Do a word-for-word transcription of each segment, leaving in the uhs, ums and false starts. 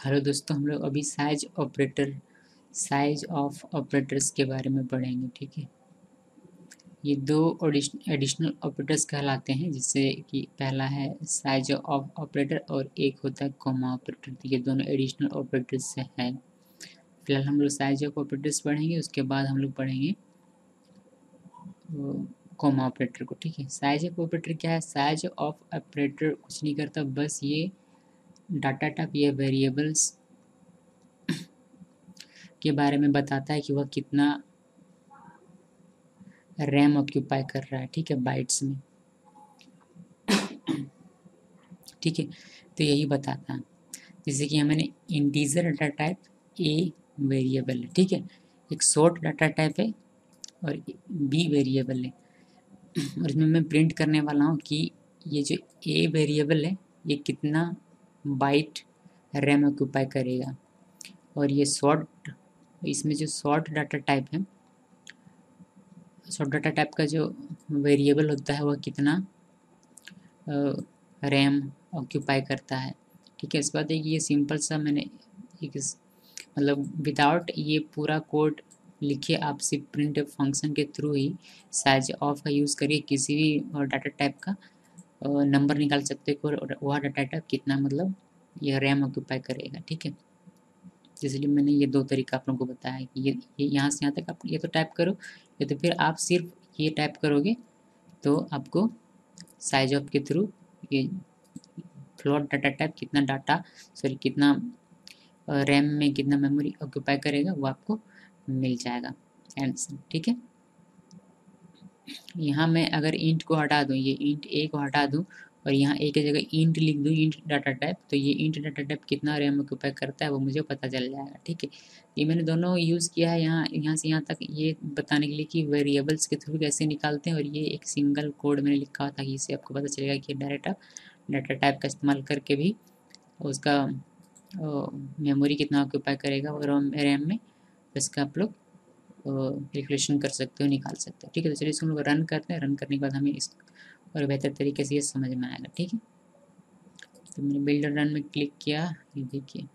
Hello दोस्तों, हम लोग अभी size operator size of operators के बारे में पढ़ेंगे। ठीक है, ये दो एडिशनल ऑपरेटर्स कहलाते हैं, जिससे कि पहला है साइज ऑफ ऑपरेटर और एक होता है कॉमा ऑपरेटर। तो ये दोनों एडिशनल ऑपरेटर्स से है। फिलहाल हम लोग साइज ऑफ ऑपरेटर्स पढ़ेंगे, उसके बाद हम लोग पढ़ेंगे कॉमा ऑपरेटर को। ठीक है, साइज ऑफ ऑपरेटर क्या है? साइज ऑफ ऑपरेटर कुछ नहीं करता, बस ये डाटा टाइप या वेरिएबल्स के बारे में बताता है कि वह कितना रैम ऑक्यूपाई कर रहा है। ठीक है, बाइट्स में। ठीक है, तो यही बताता है। जैसे कि मैंने integer data type a variable है। ठीक है, एक शॉर्ट डाटा टाइप है और बी वेरिएबल है, और इसमें मैं प्रिंट करने वाला हूँ कि ये जो ए वेरिएबल है ये कितना बाइट रैम ऑक्यूपाई करेगा, और ये शॉर्ट इसमें जो शॉर्ट डाटा टाइप है, शॉर्ट डाटा टाइप का जो वेरिएबल होता है वह कितना रैम ऑक्यूपाई करता है। ठीक है, इसके बाद एक ये सिंपल सा मैंने एक मतलब विदाउट ये पूरा कोड लिखे, आप सिर्फ प्रिंट फंक्शन के थ्रू ही साइज ऑफ का यूज़ करिए किसी भी डाटा टाइप का नंबर निकाल सकते हो, और वह डाटा टाइप कितना मतलब ये रैम ऑक्यूपाई करेगा। ठीक है, इसलिए मैंने ये दो तरीका आप लोगों को बताया कि ये ये यहाँ से यहाँ तक आप ये तो टाइप करो, या तो फिर आप सिर्फ ये टाइप करोगे तो आपको साइज ऑफ के थ्रू ये फ्लोट डाटा टाइप कितना डाटा सॉरी कितना रैम में कितना मेमोरी ऑक्यूपाई करेगा वो आपको मिल जाएगा आंसर। ठीक है, यहाँ मैं अगर इंट को हटा दूँ, ये इंट ए को हटा दूँ और यहाँ ए की जगह इंट लिख दूँ, इंट डाटा टाइप, तो ये इंट डाटा टाइप कितना रैम ऑक्यूपाई करता है वो मुझे पता चल जाएगा। ठीक है, ये मैंने दोनों यूज़ किया है यहाँ यहाँ से यहाँ तक ये बताने के लिए कि वेरिएबल्स के थ्रू कैसे निकालते हैं, और ये एक सिंगल कोड मैंने लिखा हुआ था कि इससे आपको पता चलेगा कि डायरेक्ट आप डाटा टाइप का इस्तेमाल करके भी उसका मेमोरी कितना ऑक्यूपाई करेगा और रैम में, इसका आप लोग कैलकुलेशन कर सकते हो, निकाल सकते हो। ठीक है, तो चलिए इसको हम लोग रन करते हैं। रन करने के बाद हमें इस और बेहतर तरीके से ये समझ में आएगा। ठीक है, तो मैंने बिल्डर रन में क्लिक किया, ये देखिए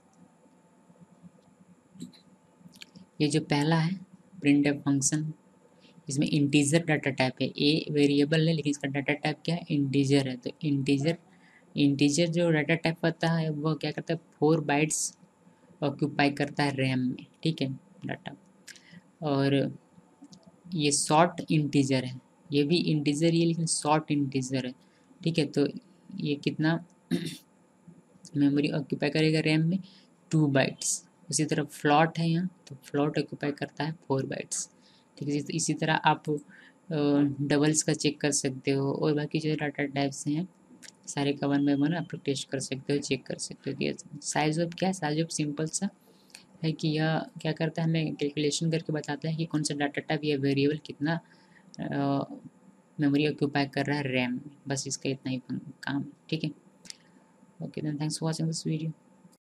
ये जो पहला है प्रिंट फंक्शन, इसमें इंटीजर डाटा टाइप है, ए वेरिएबल है लेकिन इसका डाटा टाइप क्या है? इंटीजर है। तो इंटीजर इंटीजर जो डाटा टाइप होता है वो क्या करता है? फोर बाइट्स ऑक्यूपाई करता है रैम में। ठीक है, डाटा। और ये शॉर्ट इंटीजर है, ये भी इंटीजर ही है लेकिन शॉर्ट इंटीजर है। ठीक है, तो ये कितना मेमोरी ऑक्यूपाई करेगा रैम में? Two bytes. उसी तरह फ्लॉट है यहाँ, तो फ्लॉट ऑक्यूपाई करता है फोर बाइट्स। ठीक है, इसी तरह आप डबल्स का चेक कर सकते हो, और बाकी जो डाटा टाइप्स हैं सारे का वन बाय वन आप लोग टेस्ट कर सकते हो, चेक कर सकते हो कि साइज ऑफ क्या है। साइज ऑफ सिंपल सा है कि यह क्या करता है, हमें कैलकुलेशन करके बताता है कि कौन सा डाटा टाइप या वेरिएबल कितना मेमोरी ऑक्यूपाई कर रहा है रैम में। बस इसका इतना ही काम। ठीक है, okay then, thanks for watching this video.